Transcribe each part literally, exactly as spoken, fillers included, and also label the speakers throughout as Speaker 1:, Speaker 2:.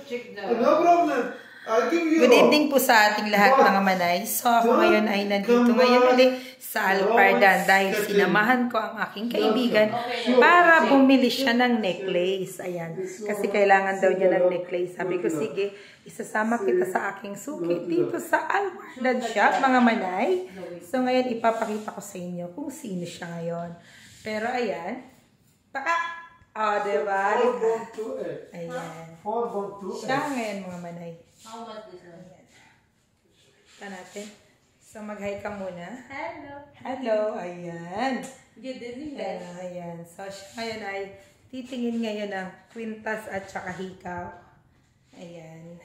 Speaker 1: No problem. I'll give you.
Speaker 2: Good evening po sa ating lahat mga manay. So ako ngayon ay nandito ngayon ulit sa Alpardan dahil sinamahan ko ang aking kaibigan para bumili siya ng necklace. Ayan. Kasi kailangan daw niya ng necklace. Sabi ko, sige, isasama kita sa aking suki dito sa Alpardan shop mga manay. So ngayon ipapakita ko sa inyo kung sino siya ngayon. Pero ayan. Taka! O, oh, diba? Ayan. Siya ngayon mga manay.
Speaker 3: How much is one?
Speaker 2: Ito natin. So, mag-hi ka muna.
Speaker 3: Hello.
Speaker 2: Hello. Ayan.
Speaker 3: Good evening.
Speaker 2: Ayan. Ayan. So, siya ngayon ay titingin ngayon ng kwintas at saka hikaw. Ayan.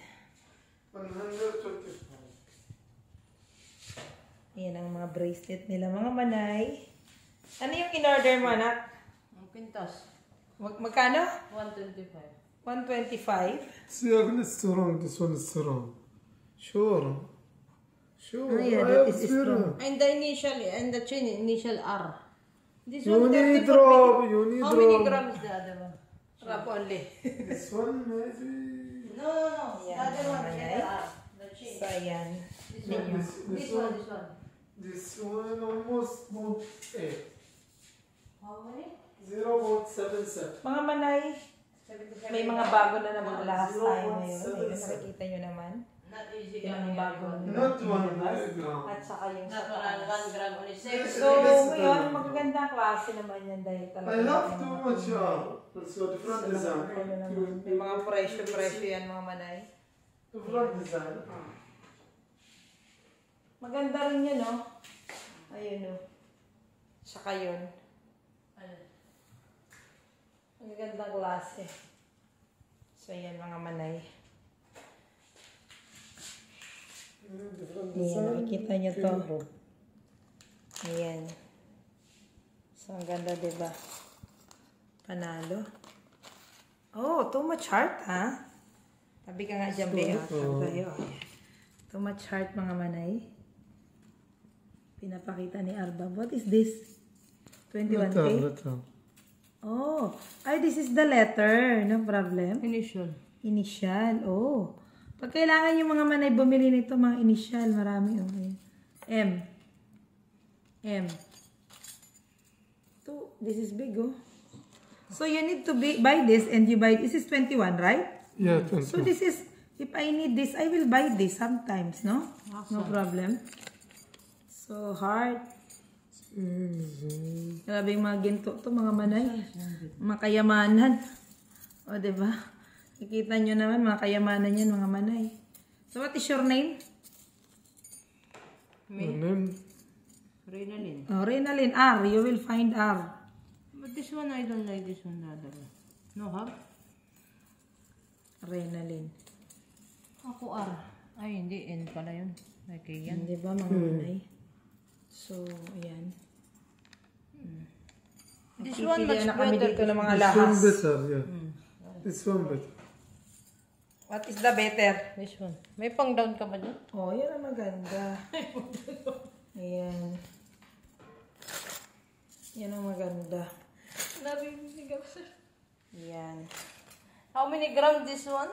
Speaker 2: Ayan ang mga bracelet nila, mga manay. Ano yung in-order mo, anak?
Speaker 3: Ang kwintas.
Speaker 2: Mag magkano?
Speaker 3: one twenty-five.
Speaker 2: one twenty-five?
Speaker 1: See, it's strong. This one is strong. Sure. Sure.
Speaker 2: Oh, yeah,
Speaker 1: I
Speaker 2: that
Speaker 1: have
Speaker 2: is
Speaker 1: zero.
Speaker 2: strong.
Speaker 3: And the initial, and the chain initial R. This
Speaker 1: You
Speaker 3: one
Speaker 1: need
Speaker 3: thirty-four
Speaker 1: drop.
Speaker 3: maybe.
Speaker 1: You need
Speaker 3: How
Speaker 1: drop.
Speaker 3: many grams the other one?
Speaker 2: Wrap only.
Speaker 1: This one maybe.
Speaker 3: No, no, no.
Speaker 2: Yeah,
Speaker 3: the other one, the
Speaker 2: okay.
Speaker 3: other R. The chain.
Speaker 2: So, ayan.
Speaker 3: This one.
Speaker 1: This,
Speaker 3: This,
Speaker 1: this
Speaker 3: one,
Speaker 1: one.
Speaker 3: this one.
Speaker 1: This one almost point eight.
Speaker 3: How many?
Speaker 1: Zero point seven seven.
Speaker 2: Mga manay,
Speaker 3: seventy-seven.
Speaker 2: may mga bago na naman lahat tayo ngayon. Ayun, nakikita nyo naman.
Speaker 3: Not easy.
Speaker 2: Yung bago.
Speaker 1: Not one gram.
Speaker 2: At saka yung
Speaker 3: Not
Speaker 2: sa
Speaker 3: one, one gram only. Six.
Speaker 2: So, ngayon, magagandang klase naman yan dahil talaga.
Speaker 1: I have too much. Uh, so different design.
Speaker 2: Ano naman, may mga presyo-presyo yan mga manay.
Speaker 1: Different design.
Speaker 2: Maganda rin yan, no? Ayun, no? Saka yun. Ang gandang klase. So, yan mga manay. Ayan, nakikita nyo to. Ayan. So, ang ganda, diba? Panalo. Oh, too much heart, ha? Tabi ka nga dyan, Bea. Tayo. Too much heart, mga manay. Pinapakita ni Arba. What is this? twenty-one K? Oh, ay, this is the letter. No problem.
Speaker 3: Initial.
Speaker 2: Initial, oh. Pag kailangan yung mga manay bumili nito, mga initial, marami. Okay. M. M. Two. This is big, oh. So, you need to be, buy this and you buy, this is twenty-one, right?
Speaker 1: Yeah, twenty.
Speaker 2: So, this is, if I need this, I will buy this sometimes, no? No problem. So, heart. Grabe yung mga ginto to, mga manay. Mga kayamanan. O, diba? Nakikita nyo naman, mga kayamanan yan, mga manay. So, what is your name?
Speaker 1: My name?
Speaker 3: Reynalyn.
Speaker 2: Oh, Reynalyn. R. You will find R.
Speaker 3: But this one, I don't like this one, the other one. No, ha?
Speaker 2: Reynalyn.
Speaker 3: Ako R. Ay, hindi. N pala yun. Okay, yan.
Speaker 2: Diba, mga manay? So, ayan.
Speaker 3: Hmm. This one much
Speaker 2: na kami
Speaker 3: better.
Speaker 2: dito ng mga
Speaker 1: This
Speaker 2: lahas.
Speaker 1: one better, yeah. This one better.
Speaker 2: What is the better?
Speaker 3: This one. May pang down ka ba dyan?
Speaker 2: Oh, yan ang maganda. Ayan. Yan ang maganda.
Speaker 3: Narinig ako sir.
Speaker 2: Ayan.
Speaker 3: How many grams this one?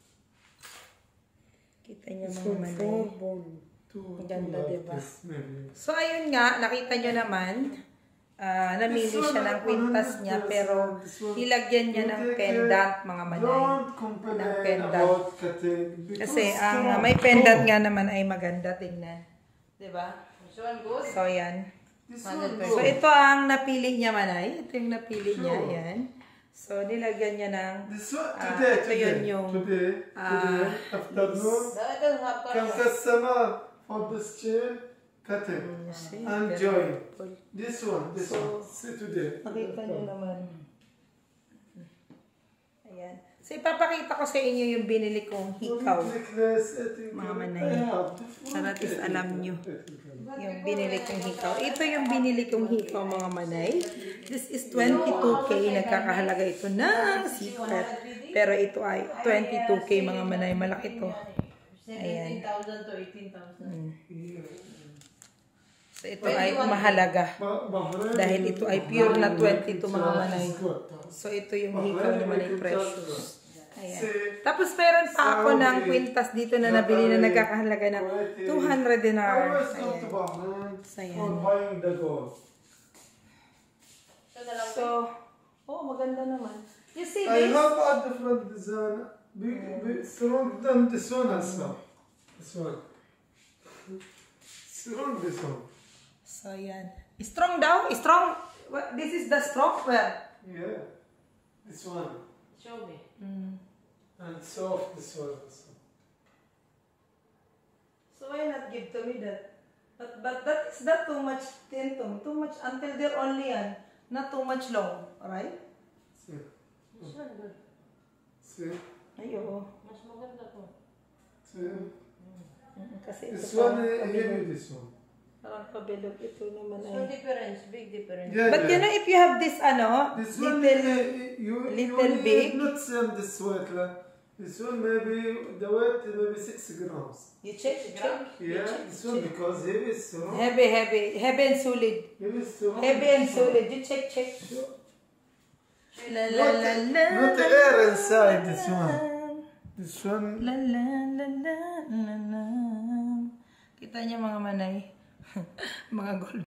Speaker 2: Kita niyo
Speaker 1: This
Speaker 2: mga
Speaker 1: one
Speaker 2: manay.
Speaker 1: four point two.
Speaker 2: Ang ganda, diba?
Speaker 1: This maybe.
Speaker 2: So, ayun nga, nakita nyo naman, ah, namili siya ng kwintas niya, pero nilagyan niya ng pendant, mga manay.
Speaker 1: Don't complain
Speaker 2: Ng pendant.
Speaker 1: about cutting.
Speaker 2: Kasi ang ah, may pendant nga naman ay maganda tingnan. Diba?
Speaker 3: This one good?
Speaker 2: So, yan.
Speaker 1: This one
Speaker 2: So,
Speaker 1: good.
Speaker 2: ito ang napili niya, manay. Ito yung napili niya, yan. So, nilagyan niya ng,
Speaker 1: This one
Speaker 2: ah,
Speaker 1: today,
Speaker 2: ito yun
Speaker 1: today,
Speaker 2: yung,
Speaker 1: today,
Speaker 2: ah,
Speaker 1: today, afternoon,
Speaker 3: No, it doesn't have
Speaker 1: come
Speaker 3: color.
Speaker 1: customer for this chain, cutting.
Speaker 2: see,
Speaker 1: And
Speaker 2: very
Speaker 1: join.
Speaker 2: beautiful.
Speaker 1: This one, this
Speaker 2: So,
Speaker 1: one. See today.
Speaker 2: Nakita niyo naman. Ayan. So, ipapakita ko sa inyo yung binili kong hikaw.
Speaker 1: Necklace, I think,
Speaker 2: Mga
Speaker 1: I
Speaker 2: manay.
Speaker 1: have.
Speaker 2: Para at least alam nyo. Yung binili kong hikaw. Ito yung binili kong hikaw, mga manay. This is twenty-two K. Nagkakahalaga ito ng secret. Pero ito ay twenty-two K, mga manay. Malaki to.
Speaker 3: seventeen thousand to eighteen thousand.
Speaker 2: So, ito ay mahalaga. Dahil ito ay pure na twenty-two, mga manay. So, ito yung hikaw ni Manay Precious. Ayan.
Speaker 1: See,
Speaker 2: Tapos meron pa ako
Speaker 1: Saudi.
Speaker 2: ng kwintas dito na nabili na nagkakahalaga ng two hundred
Speaker 1: I
Speaker 2: dinars.
Speaker 1: always come
Speaker 2: Ayan.
Speaker 1: to Bahrain
Speaker 2: So, ayan.
Speaker 1: for buying the gold.
Speaker 2: So, oh, maganda naman. You see
Speaker 1: I
Speaker 2: this?
Speaker 1: have a different design. Big, big, strong than this one also. This one. Strong this one.
Speaker 2: So, ayan. Strong daw? Strong? What? This is the strong? Well,
Speaker 1: Yeah. This one.
Speaker 3: Show me.
Speaker 2: mm.
Speaker 1: And soft this one also.
Speaker 2: So why not give to me that? But but that is not too much thin to me. Too much until they're only yan. Not too much long. Alright?
Speaker 1: See.
Speaker 3: This one good.
Speaker 1: See.
Speaker 2: Ay, oo.
Speaker 3: Mas maganda to.
Speaker 1: See.
Speaker 2: Mm, Kasi ito
Speaker 1: This one,
Speaker 2: parang
Speaker 1: uh,
Speaker 2: pabilog.
Speaker 1: heavy this one.
Speaker 2: Parang pabilog ito naman
Speaker 3: So
Speaker 2: ay.
Speaker 3: difference, big difference.
Speaker 1: Yeah,
Speaker 2: But you
Speaker 1: yeah.
Speaker 2: know, if you have this ano,
Speaker 1: This one,
Speaker 2: little,
Speaker 1: uh, you,
Speaker 2: little
Speaker 1: you
Speaker 2: big.
Speaker 1: need not same this weight. Like, this one maybe, the weight maybe six grams.
Speaker 2: you check, you check. you
Speaker 1: Yeah,
Speaker 2: check,
Speaker 1: this
Speaker 2: you
Speaker 1: one
Speaker 2: check.
Speaker 1: because heavy is strong.
Speaker 2: Heavy, heavy. Heavy and solid.
Speaker 1: Heavy is strong.
Speaker 2: Heavy and solid. You check, check.
Speaker 1: Sure.
Speaker 2: La la la la.
Speaker 1: Not the air inside this one. This one.
Speaker 2: La la la la la la. Kita niya mga manay. Mga gold.